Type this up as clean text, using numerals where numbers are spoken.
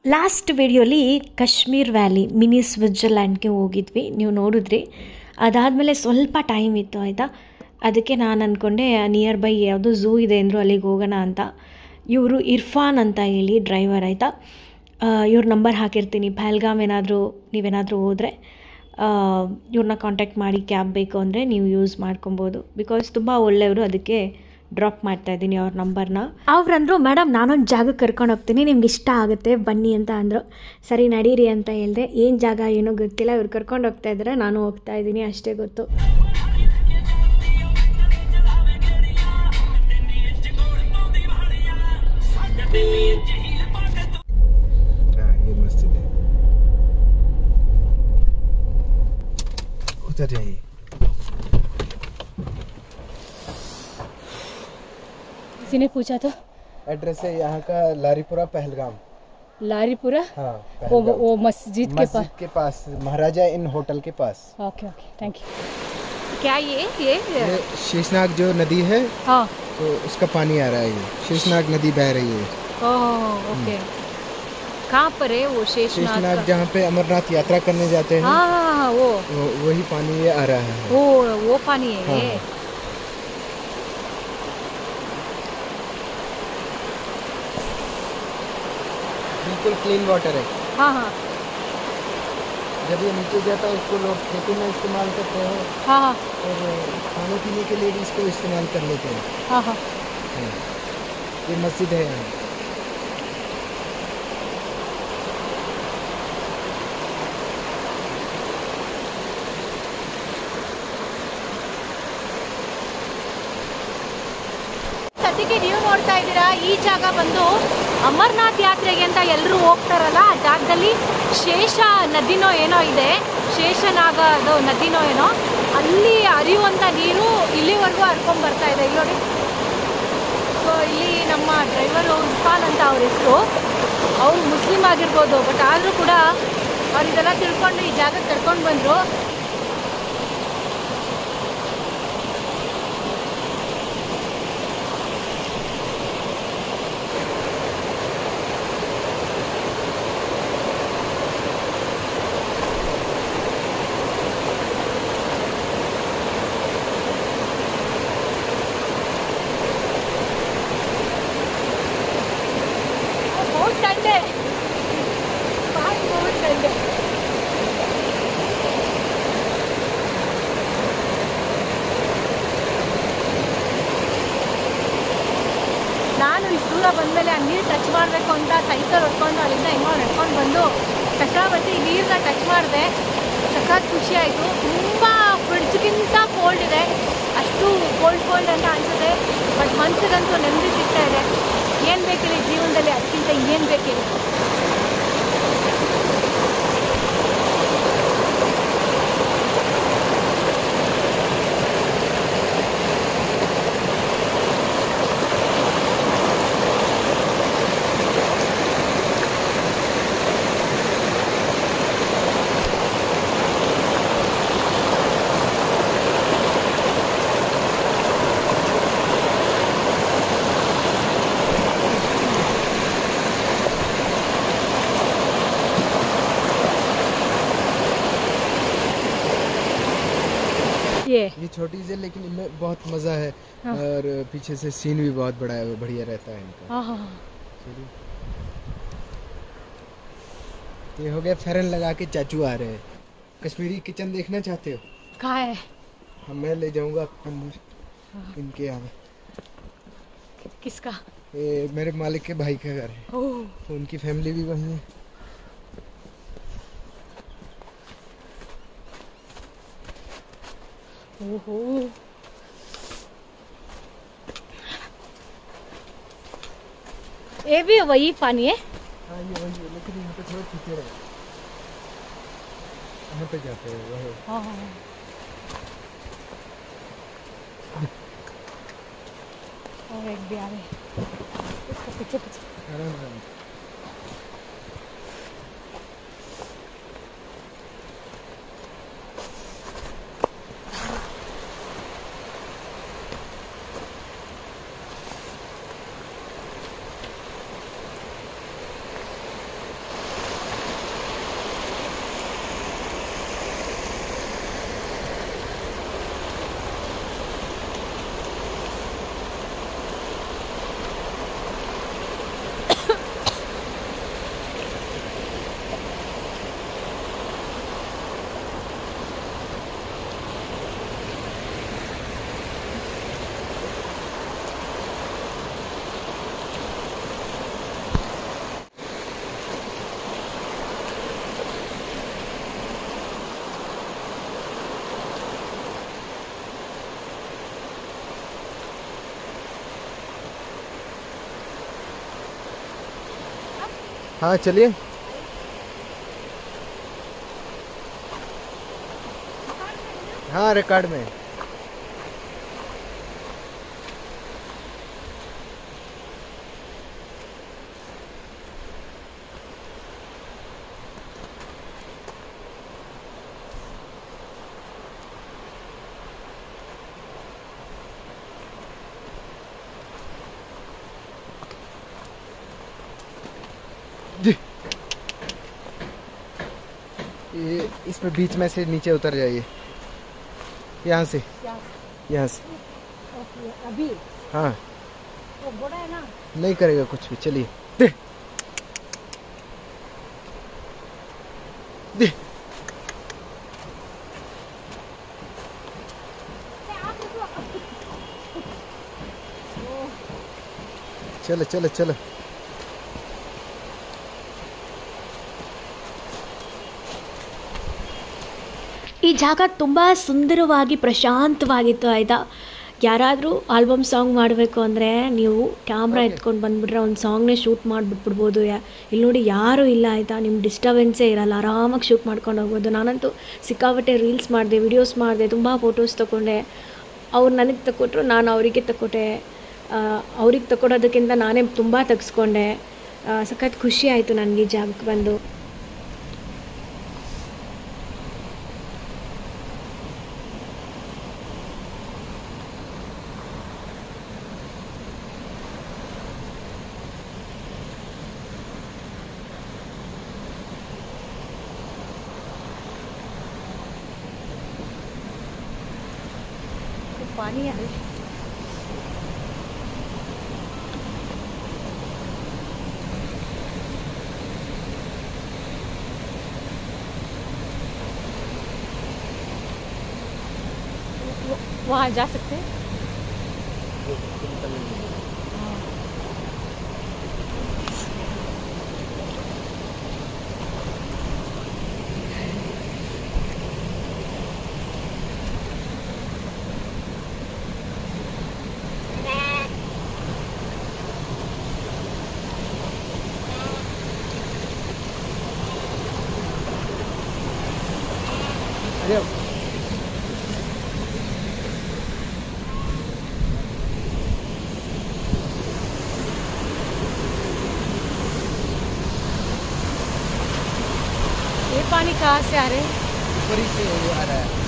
Last ವಿಡಿಯೋಲಿ Kashmir valley mini ಸ್ವಿಟ್ಜರ್ಲ್ಯಾಂಡ್ಗೆ ಹೋಗಿದ್ವಿ, ನೀವು ನೋಡಿದ್ರಿ. ಅದಾದಮೇಲೆ ಸ್ವಲ್ಪ ಟೈಮ್ ಇತ್ತು ಆಯಿತಾ, ಅದಕ್ಕೆ ನಾನು ಅಂದ್ಕೊಂಡೆ ನಿಯರ್ ಬೈ ಯಾವುದೋ ಝೂ ಇದೆ ಅಂದರು, ಅಲ್ಲಿಗೆ ಹೋಗೋಣ ಅಂತ. ಇವರು ಇರ್ಫಾನ್ ಅಂತ ಹೇಳಿ ಡ್ರೈವರ್ ಆಯಿತಾ, ಇವ್ರ ನಂಬರ್ ಹಾಕಿರ್ತೀನಿ. ಪಹಲ್ಗಾಮ್ ನೀವೇನಾದರೂ ಹೋದರೆ ಇವ್ರನ್ನ ಕಾಂಟ್ಯಾಕ್ಟ್ ಮಾಡಿ ಕ್ಯಾಬ್ ಬೇಕು ಅಂದರೆ ನೀವು ಯೂಸ್ ಮಾಡ್ಕೊಬೋದು. ಬಿಕಾಸ್ ತುಂಬ ಒಳ್ಳೆಯವರು, ಅದಕ್ಕೆ ಡ್ರಾಪ್ ಮಾಡ್ತಾಯಿದ್ದೀನಿ ಅವ್ರ ನಂಬರ್ನ. ಅವ್ರಂದರು, ಮೇಡಮ್ ನಾನೊಂದು ಜಾಗಕ್ಕೆ ಕರ್ಕೊಂಡು ಹೋಗ್ತೀನಿ, ನಿಮ್ಗೆ ಇಷ್ಟ ಆಗುತ್ತೆ ಬನ್ನಿ ಅಂತ ಅಂದರು. ಸರಿ ನಡೀರಿ ಅಂತ ಹೇಳಿದೆ. ಏನು ಜಾಗ ಏನೋ ಗೊತ್ತಿಲ್ಲ, ಇವ್ರು ಕರ್ಕೊಂಡು ಹೋಗ್ತಾ ಇದ್ದಾರೆ, ನಾನು ಹೋಗ್ತಾ ಇದ್ದೀನಿ ಅಷ್ಟೇ ಗೊತ್ತು. किसी ने पूछा तो एड्रेस है यहाँ का लारीपुरा पहलगाम। लारीपुरा? हाँ, वो मस्जिद के पास महाराजा इन होटल के पास। Okay okay, thank you. क्या ये शेषनाग जो नदी है, हाँ, तो उसका पानी आ रहा है, ये शेषनाग नदी बह रही है। Oh okay. कहाँ पर है वो शेषनाग? जहाँ पे अमरनाथ यात्रा करने जाते हैं, हाँ, वो वही पानी ये आ रहा है। वो पानी है। हाँ। ये बिल्कुल क्लीन वाटर है। हाँ हाँ जब ये नीचे जाता है उसको लोग खेती में इस्तेमाल करते हैं, हाँ हाँ और खाने पीने के लिए भी इसको इस्तेमाल कर लेते हैं। हाँ हाँ। ये मस्जिद है यहाँ। ಸದ್ಯಕ್ಕೆ ನೀವು ನೋಡ್ತಾ ಇದ್ದೀರಾ, ಈ ಜಾಗ ಬಂದು ಅಮರನಾಥ್ ಯಾತ್ರೆಗೆ ಅಂತ ಎಲ್ಲರೂ ಹೋಗ್ತಾರಲ್ಲ, ಆ ಜಾಗದಲ್ಲಿ ಶೇಷ ನದಿನೋ ಏನೋ ಇದೆ, ಶೇಷನಾಗದು ನದಿನೋ ಏನೋ, ಅಲ್ಲಿ ಹರಿಯುವಂಥ ನೀರು ಇಲ್ಲಿವರೆಗೂ ಹರ್ಕೊಂಡು ಬರ್ತಾ ಇದೆ. ಇಲ್ಲಿ ನೋಡಿ. ಸೊ ಇಲ್ಲಿ ನಮ್ಮ ಡ್ರೈವರು ಇರ್ಫಾನ್ ಅಂತ ಅವ್ರ ಹೆಸರು. ಅವರು ಮುಸ್ಲಿಮ್ ಆಗಿರ್ಬೋದು, ಬಟ್ ಆದರೂ ಕೂಡ ಅವ್ರು ಇದೆಲ್ಲ ತಿಳ್ಕೊಂಡು ಈ ಜಾಗಕ್ಕೆ ಕರ್ಕೊಂಡು ಬಂದರು. ನಾನು ಇಷ್ಟು ದೂರ ಬಂದಮೇಲೆ ಆ ನೀರು ಟಚ್ ಮಾಡಬೇಕು ಅಂತ ಸೈಕಲ್ ಹೊಡ್ಕೊಂಡು ಅಲ್ಲಿಂದ ಹೆಂಗೋ ನಡ್ಕೊಂಡು ಬಂದು ಚಕ್ರಾವತಿ ನೀರನ್ನ ಟಚ್ ಮಾಡಿದೆ. ಸಖತ್ ಖುಷಿ ಆಯಿತು. ತುಂಬ ಫ್ರಿಡ್ಜ್ಗಿಂತ ಕೋಲ್ಡ್ ಇದೆ, ಅಷ್ಟು ಕೋಲ್ಡ್ ಅಂತ ಅನಿಸುತ್ತೆ. ಬಟ್ ಮನಸ್ಸಿಗಂತೂ ನೆಮ್ಮದಿ ಸಿಗ್ತಾ ಇದೆ. ಏನು ಬೇಕಿಲ್ಲ ಜೀವನದಲ್ಲಿ, ಅದಕ್ಕಿಂತ ಏನು ಬೇಕಿಲ್ಲ. ये छोटी सी, लेकिन इनमें बहुत मज़ा है। हाँ। और पीछे से सीन भी बहुत बड़ा है, बढ़िया रहता है इनका। हाँ हाँ। ये हो गया फेरन लगा के चाचू आ रहे हैं। कश्मीरी किचन देखना चाहते हो? कहाँ है? मैं ले जाऊंगा अंदर। हाँ। इनके यहाँ। किसका? ये मेरे मालिक के भाई का घर है, उनकी फैमिली भी वहीं है। ओहो, ये भी वही पानी है? हाँ ये वही है, लेकिन यहाँ पे थोड़ा खींचे रहे, यहाँ पे जाते हैं वही। हाँ हाँ। और एक भी आ रहे, इसका पीछे पीछे। हाँ चलिए। हाँ रिकॉर्ड में। ये इसमें बीच में से नीचे उतर जाइए, यहाँ से, यहाँ से। अभी हाँ वो बड़ा है ना। नहीं करेगा कुछ भी, चलिए। दे दे चलो चलो चलो। ಈ ಜಾಗ ತುಂಬ ಸುಂದರವಾಗಿ ಪ್ರಶಾಂತವಾಗಿತ್ತು ಆಯಿತಾ. ಯಾರಾದರೂ ಆಲ್ಬಮ್ ಸಾಂಗ್ ಮಾಡಬೇಕು ಅಂದರೆ ನೀವು ಕ್ಯಾಮ್ರಾ ಎತ್ಕೊಂಡು ಬಂದುಬಿಟ್ರೆ ಒಂದು ಸಾಂಗ್ನೇ ಶೂಟ್ ಮಾಡಿಬಿಟ್ಬಿಡ್ಬೋದು. ಇಲ್ಲಿ ನೋಡಿ ಯಾರೂ ಇಲ್ಲ ಆಯಿತಾ, ನಿಮ್ಗೆ ಡಿಸ್ಟರ್ಬೆನ್ಸೇ ಇರಲ್ಲ, ಆರಾಮಾಗಿ ಶೂಟ್ ಮಾಡ್ಕೊಂಡು ಹೋಗ್ಬೋದು. ನಾನಂತೂ ಸಿಕ್ಕಾಪಟ್ಟೆ ರೀಲ್ಸ್ ಮಾಡಿದೆ, ವಿಡಿಯೋಸ್ ಮಾಡಿದೆ, ತುಂಬ ಫೋಟೋಸ್ ತೊಗೊಂಡೆ. ಅವ್ರು ನನಗೆ ತಗೊಟ್ರು, ನಾನು ಅವರಿಗೆ ತಗೊಟ್ಟೆ. ಅವ್ರಿಗೆ ತಗೊಳೋದಕ್ಕಿಂತ ನಾನೇ ತುಂಬ ತೆಗೆಸ್ಕೊಂಡೆ. ಸಖತ್ ಖುಷಿ ಆಯಿತು ನನಗೆ ಈ ಜಾಗಕ್ಕೆ ಬಂದು. पानी है। वहाँ जा सकते हैं। ये पानी कहाँ से आ रहे हैं? ऊपर ही से आ रहा है।